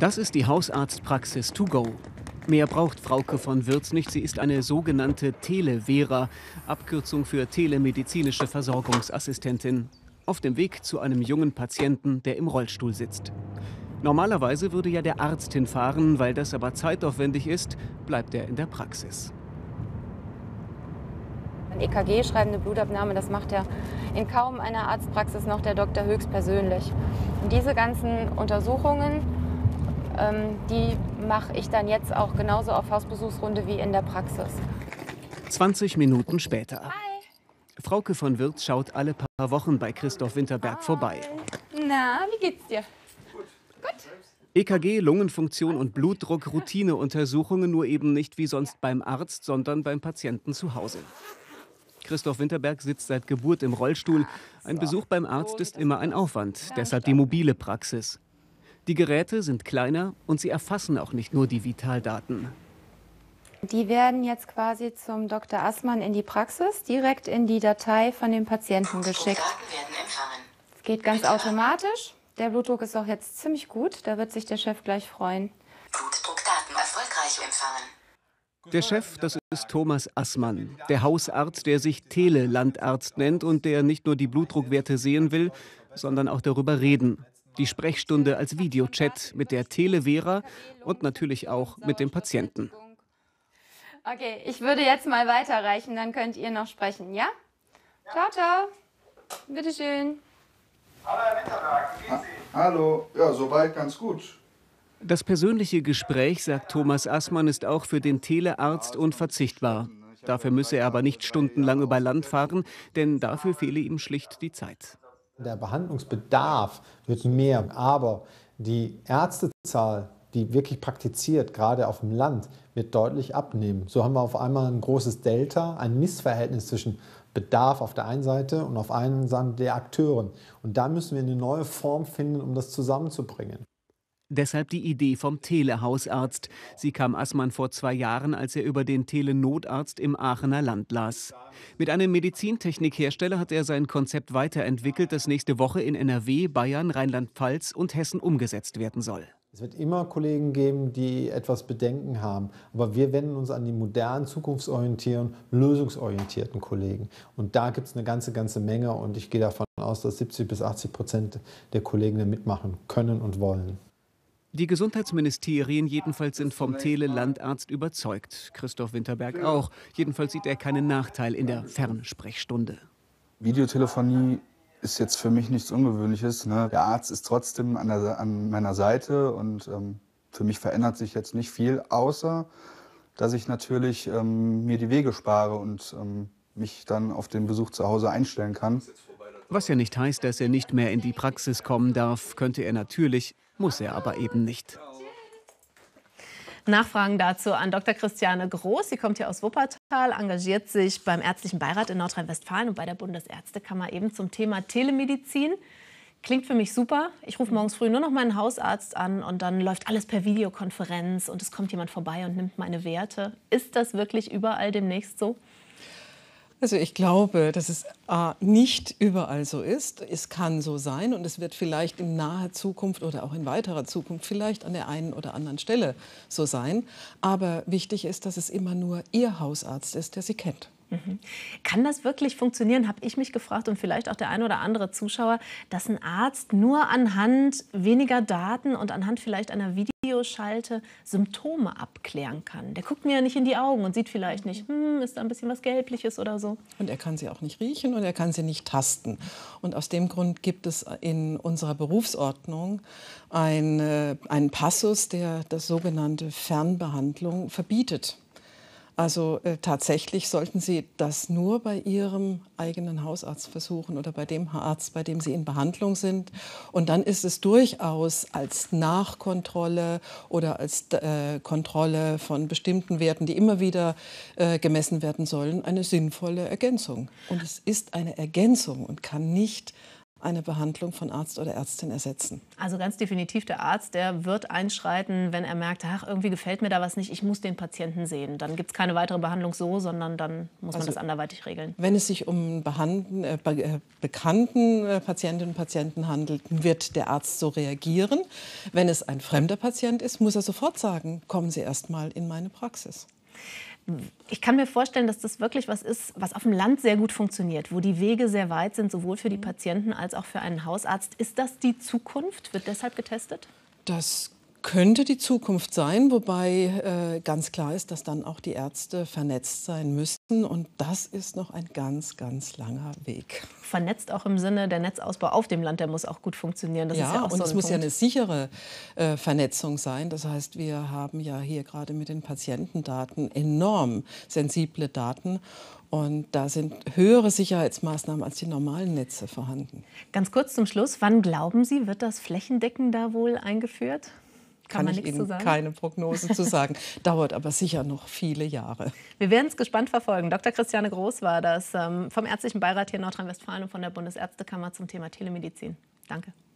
Das ist die Hausarztpraxis to go. Mehr braucht Frauke von Wirz nicht. Sie ist eine sogenannte Tele-Vera, Abkürzung für telemedizinische Versorgungsassistentin. Auf dem Weg zu einem jungen Patienten, der im Rollstuhl sitzt. Normalerweise würde ja der Arzt hinfahren, weil das aber zeitaufwendig ist, bleibt er in der Praxis. Ein EKG schreiben, eine Blutabnahme, das macht ja in kaum einer Arztpraxis noch der Doktor höchstpersönlich. Und diese ganzen Untersuchungen, die mache ich dann jetzt auch genauso auf Hausbesuchsrunde wie in der Praxis. 20 Minuten später. Hi. Frauke von Wirz schaut alle paar Wochen bei Christoph Winterberg vorbei. Na, wie geht's dir? Gut. EKG, Lungenfunktion und Blutdruck, Routineuntersuchungen, nur eben nicht wie sonst beim Arzt, sondern beim Patienten zu Hause. Christoph Winterberg sitzt seit Geburt im Rollstuhl. Ein Besuch beim Arzt ist immer ein Aufwand, deshalb die mobile Praxis. Die Geräte sind kleiner und sie erfassen auch nicht nur die Vitaldaten. Die werden jetzt quasi zum Dr. Assmann in die Praxis, direkt in die Datei von dem Patienten geschickt. Es geht ganz automatisch. Der Blutdruck ist auch jetzt ziemlich gut, da wird sich der Chef gleich freuen. Blutdruckdaten erfolgreich empfangen. Der Chef, das ist Thomas Assmann, der Hausarzt, der sich Tele-Landarzt nennt und der nicht nur die Blutdruckwerte sehen will, sondern auch darüber reden. Die Sprechstunde als Videochat mit der Tele-Vera und natürlich auch mit dem Patienten. Okay, ich würde jetzt mal weiterreichen, dann könnt ihr noch sprechen, ja? Ciao, ciao. Bitteschön. Hallo, Herr Winterberg, wie geht's Ihnen? Hallo, ja, soweit ganz gut. Das persönliche Gespräch, sagt Thomas Assmann, ist auch für den Telearzt unverzichtbar. Dafür müsse er aber nicht stundenlang über Land fahren, denn dafür fehle ihm schlicht die Zeit. Der Behandlungsbedarf wird mehr, aber die Ärztezahl, die wirklich praktiziert, gerade auf dem Land, wird deutlich abnehmen. So haben wir auf einmal ein großes Delta, ein Missverhältnis zwischen Bedarf auf der einen Seite und auf der anderen Seite der Akteuren. Und da müssen wir eine neue Form finden, um das zusammenzubringen. Deshalb die Idee vom Telehausarzt. Sie kam Assmann vor 2 Jahren, als er über den Telenotarzt im Aachener Land las. Mit einem Medizintechnikhersteller hat er sein Konzept weiterentwickelt, das nächste Woche in NRW, Bayern, Rheinland-Pfalz und Hessen umgesetzt werden soll. Es wird immer Kollegen geben, die etwas Bedenken haben. Aber wir wenden uns an die modernen, zukunftsorientierten, lösungsorientierten Kollegen. Und da gibt es eine ganze Menge. Und ich gehe davon aus, dass 70-80% der Kollegen da mitmachen können und wollen. Die Gesundheitsministerien jedenfalls sind vom Tele-Landarzt überzeugt. Christoph Winterberg auch. Jedenfalls sieht er keinen Nachteil in der Fernsprechstunde. Videotelefonie ist jetzt für mich nichts Ungewöhnliches. Ne? Der Arzt ist trotzdem an meiner Seite und für mich verändert sich jetzt nicht viel, außer dass ich natürlich mir die Wege spare und mich dann auf den Besuch zu Hause einstellen kann. Was ja nicht heißt, dass er nicht mehr in die Praxis kommen darf, könnte er natürlich, muss er aber eben nicht. Nachfragen dazu an Dr. Christiane Groß. Sie kommt hier aus Wuppertal, engagiert sich beim Ärztlichen Beirat in Nordrhein-Westfalen und bei der Bundesärztekammer eben zum Thema Telemedizin. Klingt für mich super. Ich rufe morgens früh nur noch meinen Hausarzt an und dann läuft alles per Videokonferenz und es kommt jemand vorbei und nimmt meine Werte. Ist das wirklich überall demnächst so? Also ich glaube, dass es nicht überall so ist. Es kann so sein und es wird vielleicht in naher Zukunft oder auch in weiterer Zukunft vielleicht an der einen oder anderen Stelle so sein. Aber wichtig ist, dass es immer nur Ihr Hausarzt ist, der Sie kennt. Kann das wirklich funktionieren, habe ich mich gefragt und vielleicht auch der ein oder andere Zuschauer, dass ein Arzt nur anhand weniger Daten und anhand vielleicht einer Videoschalte Symptome abklären kann? Der guckt mir ja nicht in die Augen und sieht vielleicht nicht, ist da ein bisschen was Gelbliches oder so. Und er kann sie auch nicht riechen und er kann sie nicht tasten. Und aus dem Grund gibt es in unserer Berufsordnung einen Passus, der das sogenannte Fernbehandlung verbietet. Also tatsächlich sollten Sie das nur bei Ihrem eigenen Hausarzt versuchen oder bei dem Arzt, bei dem Sie in Behandlung sind. Und dann ist es durchaus als Nachkontrolle oder als Kontrolle von bestimmten Werten, die immer wieder gemessen werden sollen, eine sinnvolle Ergänzung. Und es ist eine Ergänzung und kann nicht eine Behandlung von Arzt oder Ärztin ersetzen. Also ganz definitiv der Arzt, der wird einschreiten, wenn er merkt, ach, irgendwie gefällt mir da was nicht, ich muss den Patienten sehen. Dann gibt es keine weitere Behandlung so, sondern dann muss man das anderweitig regeln. Wenn es sich um bekannten Patientinnen und Patienten handelt, wird der Arzt so reagieren. Wenn es ein fremder Patient ist, muss er sofort sagen, kommen Sie erst mal in meine Praxis. Ich kann mir vorstellen, dass das wirklich was ist, was auf dem Land sehr gut funktioniert, wo die Wege sehr weit sind, sowohl für die Patienten als auch für einen Hausarzt. Ist das die Zukunft? Wird deshalb getestet? Das könnte die Zukunft sein, wobei ganz klar ist, dass dann auch die Ärzte vernetzt sein müssen. Und das ist noch ein ganz, ganz langer Weg. Vernetzt auch im Sinne, der Netzausbau auf dem Land, der muss auch gut funktionieren. Das ist ja auch und so es ein muss ja Punkt. eine sichere Vernetzung sein. Das heißt, wir haben ja hier gerade mit den Patientendaten enorm sensible Daten. Und da sind höhere Sicherheitsmaßnahmen als die normalen Netze vorhanden. Ganz kurz zum Schluss, wann glauben Sie, wird das flächendeckender wohl eingeführt? Kann ich Ihnen keine Prognose zu sagen. Dauert aber sicher noch viele Jahre. Wir werden es gespannt verfolgen. Dr. Christiane Groß war das vom Ärztlichen Beirat hier in Nordrhein-Westfalen und von der Bundesärztekammer zum Thema Telemedizin. Danke.